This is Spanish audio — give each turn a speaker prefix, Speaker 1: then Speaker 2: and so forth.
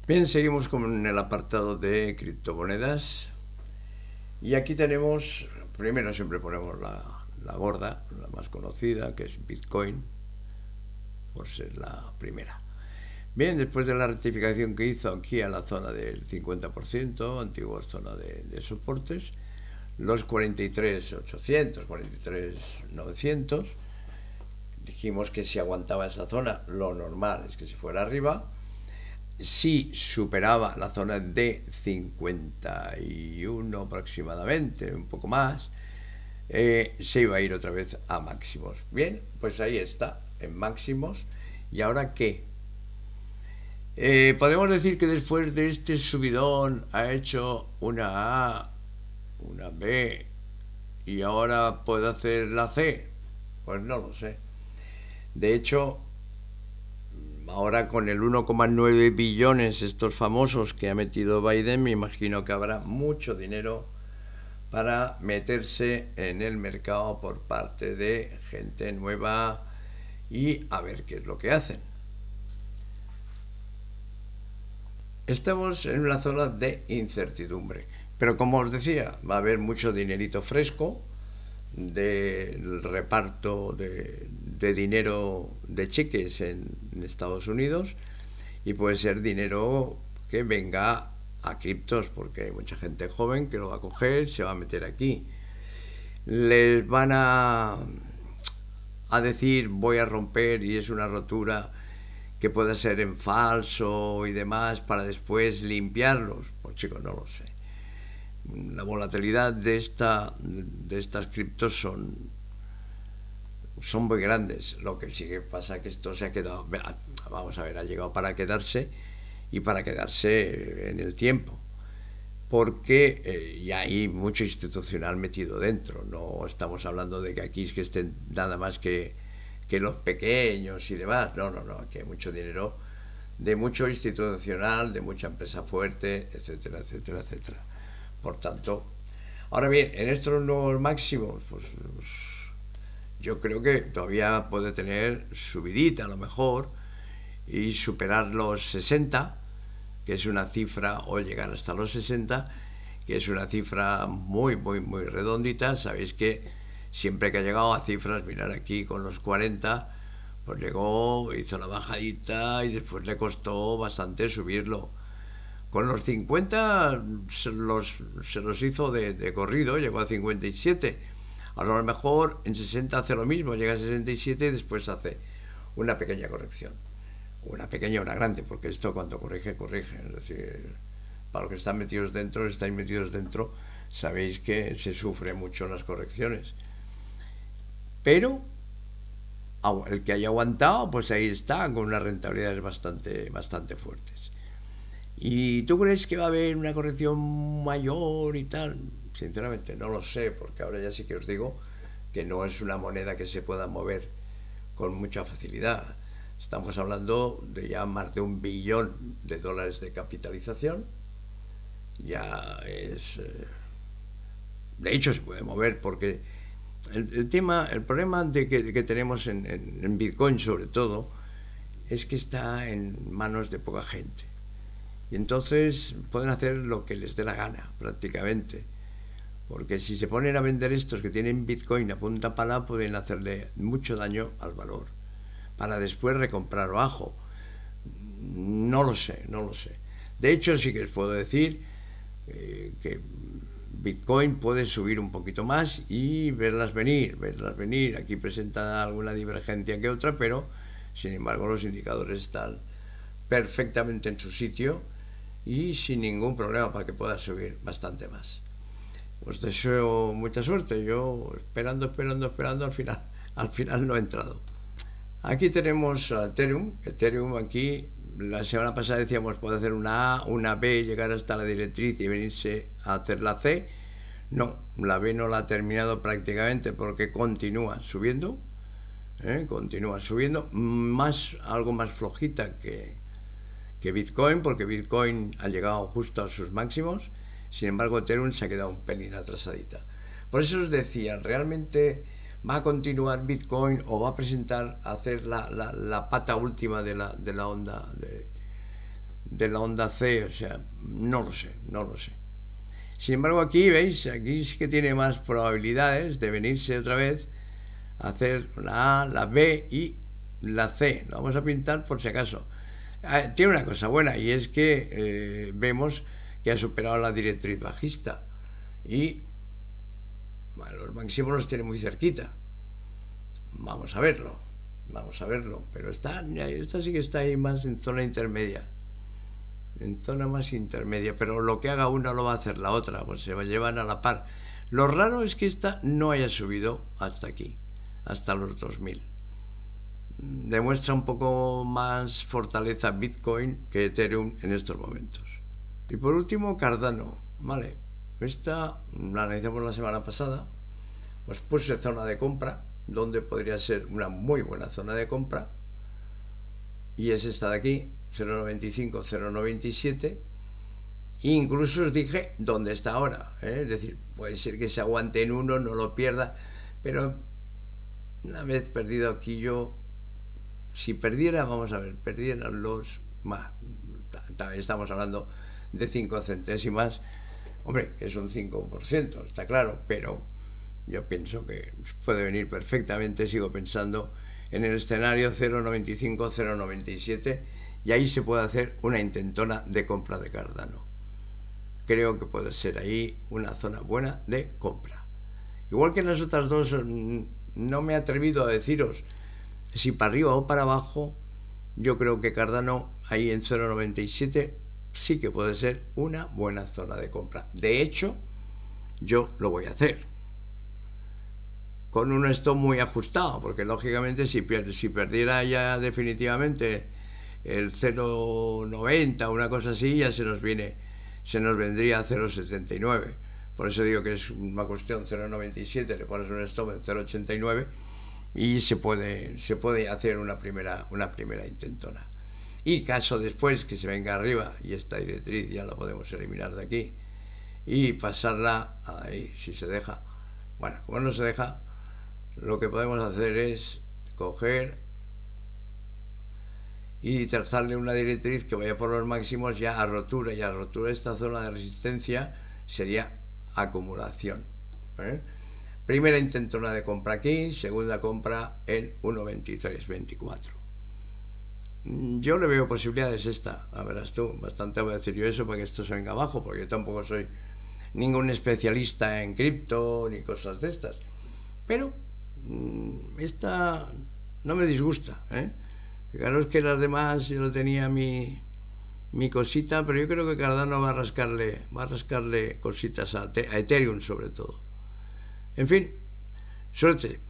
Speaker 1: Bien, seguimos con el apartado de criptomonedas y aquí tenemos, primero siempre ponemos la gorda, la más conocida, que es Bitcoin, por ser la primera. Bien, después de la rectificación que hizo aquí a la zona del 50%, antigua zona de soportes, los 43.800, 43.900, dijimos que si aguantaba esa zona, lo normal es que se fuera arriba. Si superaba la zona de 51 aproximadamente, un poco más, se iba a ir otra vez a máximos. Bien, pues ahí está, en máximos. ¿Y ahora qué? Podemos decir que después de este subidón ha hecho una A, una B y ahora puede hacer la C. Pues no lo sé. De hecho, ahora con el 1,9 billones estos famosos que ha metido Biden, me imagino que habrá mucho dinero para meterse en el mercado por parte de gente nueva y a ver qué es lo que hacen. Estamos en una zona de incertidumbre, pero como os decía, va a haber mucho dinerito fresco del reparto de dinero de cheques en Estados Unidos y puede ser dinero que venga a criptos porque hay mucha gente joven que lo va a coger, se va a meter aquí. Les van a decir voy a romper y es una rotura que pueda ser en falso y demás para después limpiarlos. Pues chicos, no lo sé. La volatilidad de estas criptos son muy grandes. Lo que sí que pasa es que esto se ha quedado, vamos a ver, ha llegado para quedarse y para quedarse en el tiempo. Porque ya hay mucho institucional metido dentro. No estamos hablando de que aquí es que estén nada más que los pequeños y demás. No, no, no. Aquí hay mucho dinero de mucho institucional, de mucha empresa fuerte, etcétera, etcétera, etcétera. Por tanto, ahora bien, en estos nuevos máximos, pues yo creo que todavía puede tener subidita a lo mejor y superar los 60, que es una cifra, o llegar hasta los 60, que es una cifra muy, muy, muy redondita. Sabéis que siempre que ha llegado a cifras, mirar aquí con los 40, pues llegó, hizo la bajadita y después le costó bastante subirlo. Con los 50 se los hizo de corrido, llegó a 57. A lo mejor en 60 hace lo mismo, llega a 67 y después hace una pequeña corrección. Una pequeña o una grande, porque esto cuando corrige, corrige. Es decir, para los que están metidos dentro, estáis metidos dentro, sabéis que se sufre mucho en las correcciones. Pero el que haya aguantado, pues ahí está, con unas rentabilidades bastante, bastante fuertes. ¿Y tú crees que va a haber una corrección mayor y tal? Sinceramente no lo sé, porque ahora ya sí que os digo que no es una moneda que se pueda mover con mucha facilidad. Estamos hablando de ya más de $1 billón de capitalización. Ya es... de hecho se puede mover porque el problema que tenemos en Bitcoin sobre todo es que está en manos de poca gente. Y entonces pueden hacer lo que les dé la gana, prácticamente. Porque si se ponen a vender estos que tienen Bitcoin a punta pala, pueden hacerle mucho daño al valor. Para después recomprar bajo. No lo sé, no lo sé. De hecho, sí que les puedo decir que Bitcoin puede subir un poquito más y verlas venir. Aquí presenta alguna divergencia que otra, pero sin embargo los indicadores están perfectamente en su sitio y sin ningún problema para que pueda subir bastante más. Os deseo mucha suerte. Yo esperando, al final no he entrado. Aquí tenemos a Ethereum. Ethereum aquí, la semana pasada decíamos puede hacer una A, una B, llegar hasta la directriz y venirse a hacer la C. No, la B no la ha terminado prácticamente porque continúa subiendo. Continúa subiendo, algo más flojita que Bitcoin, porque Bitcoin ha llegado justo a sus máximos. Sin embargo, Ethereum se ha quedado un pelín atrasadita. Por eso os decía, realmente va a continuar Bitcoin o va a hacer la pata última de la onda de la onda C, o sea, no lo sé, no lo sé. Sin embargo, aquí, ¿veis? Aquí sí que tiene más probabilidades de venirse otra vez a hacer la A, la B y la C. Lo vamos a pintar por si acaso. Tiene una cosa buena, y es que vemos que ha superado la directriz bajista y bueno, los máximos los tiene muy cerquita. Vamos a verlo, pero esta sí que está ahí más en zona intermedia, en zona más intermedia, pero lo que haga una lo va a hacer la otra, pues se llevan a la par. Lo raro es que esta no haya subido hasta aquí, hasta los 2000. Demuestra un poco más fortaleza Bitcoin que Ethereum en estos momentos. Y por último, Cardano, vale, esta la analizamos la semana pasada, os puse zona de compra, donde podría ser una muy buena zona de compra, y es esta de aquí, 0.95, 0.97, e incluso os dije dónde está ahora, es decir, puede ser que se aguante en uno, no lo pierda, pero una vez perdido aquí yo, si perdiera, vamos a ver, perdieran los más, estamos hablando de 5 centésimas, hombre, es un 5%, está claro, pero yo pienso que puede venir perfectamente, sigo pensando en el escenario 0.95, 0.97, y ahí se puede hacer una intentona de compra de Cardano. Creo que puede ser ahí una zona buena de compra. Igual que en las otras dos, no me he atrevido a deciros si para arriba o para abajo. Yo creo que Cardano ahí en 0.97 sí que puede ser una buena zona de compra. De hecho, yo lo voy a hacer con un stop muy ajustado, porque lógicamente si perdiera ya definitivamente el 0.90 o una cosa así, ya se nos vendría a 0.79. Por eso digo que es una cuestión 0.97, le pones un stop en 0.89 y se puede hacer una primera intentona. Y caso después que se venga arriba, y esta directriz ya la podemos eliminar de aquí y pasarla ahí, si se deja. Bueno, como no se deja, lo que podemos hacer es coger y trazarle una directriz que vaya por los máximos ya a rotura, y a rotura esta zona de resistencia sería acumulación. Primera intentona de compra aquí, segunda compra en 1.2324. Yo le veo posibilidades esta, a verás tú, bastante voy a decir yo eso para que esto se venga abajo, porque yo tampoco soy ningún especialista en cripto ni cosas de estas, pero esta no me disgusta, Fijaros que las demás yo no tenía mi cosita, pero yo creo que Cardano va a rascarle cositas a Ethereum sobre todo. En fin, suerte.